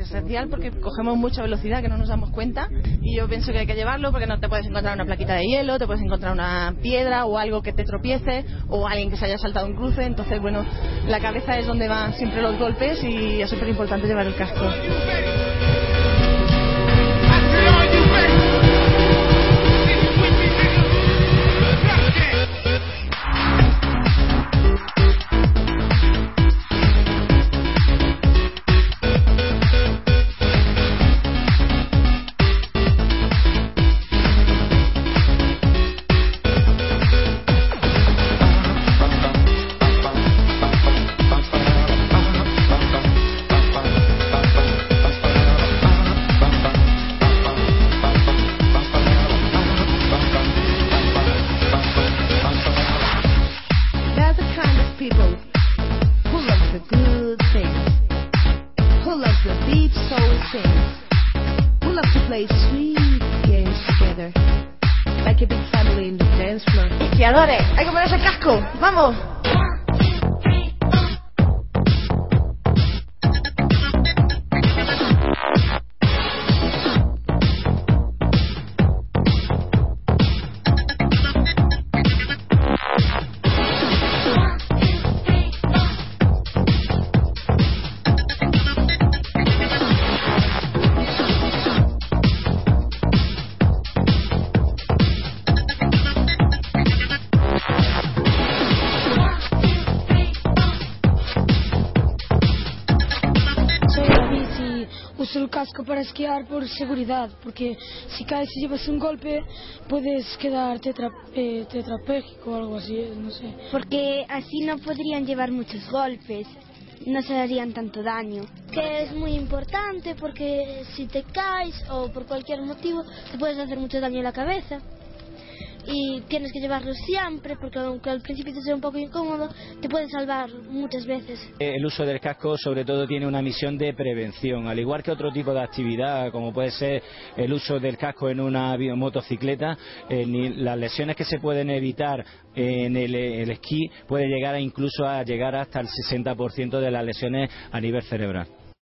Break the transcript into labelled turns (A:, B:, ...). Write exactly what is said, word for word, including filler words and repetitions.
A: esencial porque cogemos mucha velocidad que no nos damos cuenta, y yo pienso que hay que llevarlo porque no te puedes encontrar una plaquita de hielo, te puedes encontrar una piedra o algo que te tropiece o alguien que se haya saltado un cruce. Entonces, bueno, la cabeza es donde van siempre los golpes y es súper importante llevar el casco. Esquiadores, hay que ponerse el casco, ¡vamos!
B: Uso el casco para esquiar por seguridad, porque si caes y llevas un golpe puedes quedar tetra, eh, tetrapléjico o algo así, no sé.
C: Porque así no podrían llevar muchos golpes, no se harían tanto daño. Que es muy importante porque si te caes o por cualquier motivo te puedes hacer mucho daño en la cabeza. Y tienes que llevarlo siempre porque aunque al principio te sea un poco incómodo, te puede salvar muchas veces.
D: El uso del casco sobre todo tiene una misión de prevención, al igual que otro tipo de actividad como puede ser el uso del casco en una motocicleta. Eh, ni las lesiones que se pueden evitar en el, el esquí puede llegar a incluso a llegar hasta el sesenta por ciento de las lesiones a nivel cerebral.